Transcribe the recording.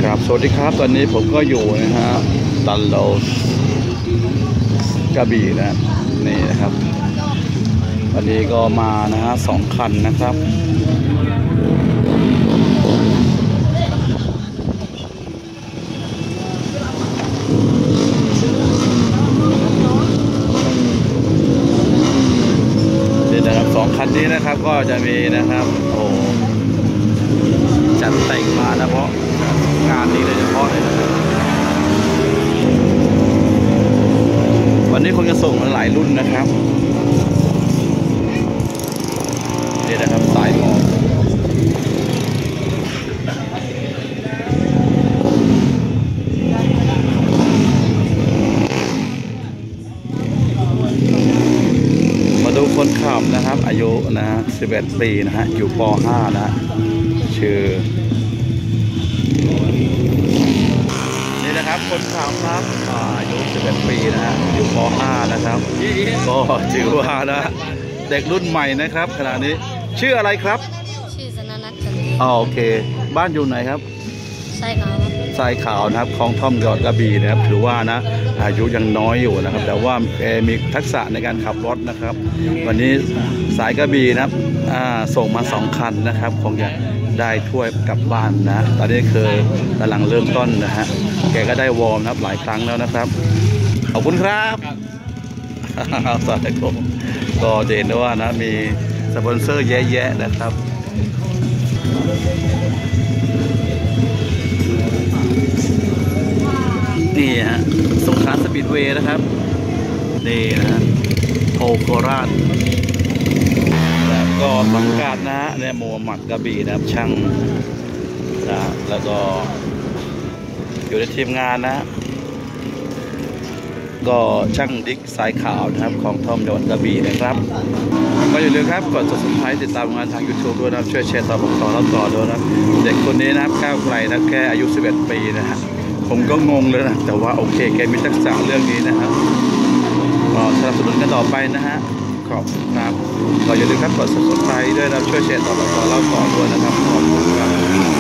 ครับสวัสดีครับตอนนี้ผมก็อยู่นะฮะดันโลกระบี่นะนี่นะครับวันนี้ก็มานะฮะ2 คันนะครับนี่นะครับ2 คันนี้นะครับก็จะมีนะครับโอ้จัดแต่งมานะเพราะงานนี้เลยเฉพาะเลยนะครับวันนี้คงจะส่งมาหลายรุ่นนะครับนี่นะครับสายหมอกมาดูคนขับนะครับอายุนะฮะ11 ปีนะฮะอยู่ป .5 นะชื่อนี่นะครับคนขับครับอายุ11 ปีนะฮะอยู่ป .5 นะครับก็ถือว่านะเด็กรุ่นใหม่นะครับขณะนี้ชื่ออะไรครับชื่อสนันนัทกันโอเคบ้านอยู่ไหนครับใช่ครับทรายขาวนะครับคลองท่อมยอดกระบี่นะครับถือว่านะอายุยังน้อยอยู่นะครับแต่ว่ามีทักษะในการขับรถนะครับวันนี้สายกระบี่นะครับส่งมา2 คันนะครับคงจะได้ถ้วยกลับบ้านนะตอนนี้คือกำลังเริ่มต้นนะฮะแกก็ได้วอร์มนะครับหลายครั้งแล้วนะครับขอบคุณครับสวัสดีครับก็เห็นได้ว่านะมีสปอนเซอร์แยะๆนะครับนี่ฮะสงขลาสปีดเวย์นะครับนี่นะโพโคราชแล้วก็สังกัดนะเนี่ยโมฮัมหมัดกระบี่นะครับช่างนะแล้วก็อยู่ในทีมงานนะก็ช่างดิ๊กสายขาวนะครับของทอมยอดกระบี่นะครับก็อย่าลืมครับกด Subscribe ติดตามงานทาง YouTube ด้วยนะครับช่วยแชร์ต่อด้วยนะเด็กคนนี้นะครับก้าวไกลนะแค่อายุ11 ปีนะฮะผมก็งงเลยนะแต่ว่าโอเคแกมีทักษะเรื่องนี้นะครับก็สนับสนุนกันต่อไปนะฮะขอบคุณครับก็อย่าลืมครับกด Subscribe ด้วยนะช่วยแชร์ต่อด้วยนะครับขอบคุณครับ